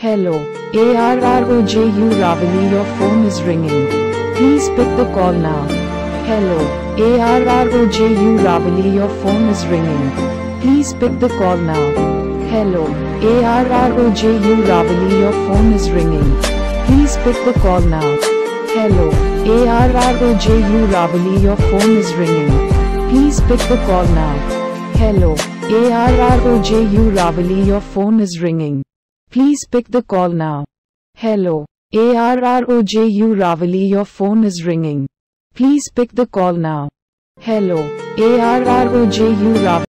Hello, ARROJU Ravali, your phone is ringing. Please pick the call now. Hello, ARROJU Ravali, your phone is ringing. Please pick the call now. Hello, ARROJU Ravali, your phone is ringing. Please pick the call now. Hello, ARROJU Ravali, your phone is ringing. Please pick the call now. Hello, ARROJU Ravali, your phone is ringing. Please pick the call now. Hello, ARROJU Ravali, your phone is ringing. Please pick the call now. Hello, ARROJU Ravali.